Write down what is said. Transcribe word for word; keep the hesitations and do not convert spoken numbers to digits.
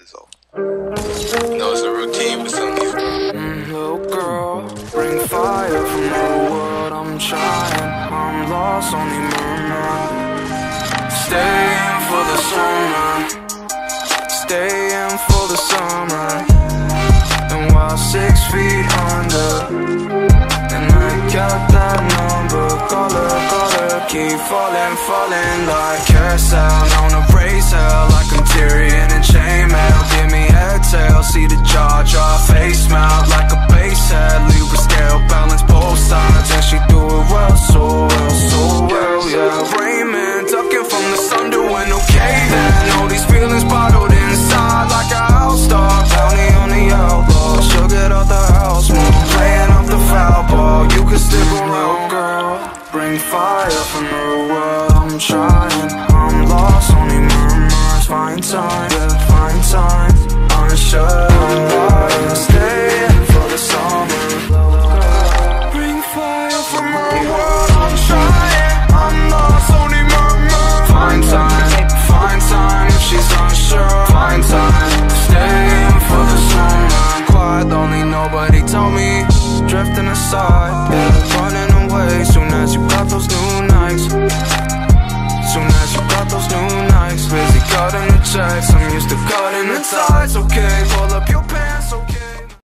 so you know it's a routine for some people. Mm, little girl, bring fire from the world. I'm trying, I'm lost, only murmur. Staying for the summer, staying for the summer. And while six feet under, and I got that number, call her, call her. Keep falling, falling like carousel. Known to raise hell like I'm Tyrion and chainmail. Give me exhale, see the jaw, draw face mouth like a bass head. Libra scale, balance both sides, and she do it well, so well, so well, yeah. Raymond, ducking from the sun, doing okay then. All these feelings bottled inside like a house dog. Bounty on the outlaw, she'll get out the house, man. Playing off the foul ball, you can stick around, girl. Bring fire from the world, I'm trying, I'm lost, only murmurs. Find time, yeah, find time, unsure why. Staying for the summer. Bring fire from the world, I'm trying, I'm lost, only murmurs. Find time, find time, if she's unsure. Find time, staying for the summer. Quiet, lonely, nobody told me. Drifting aside, yeah, running away. Soon as you got those new nights, soon as you got those new nights. Busy cutting the checks, I'm used to cutting the ties. Okay, pull up your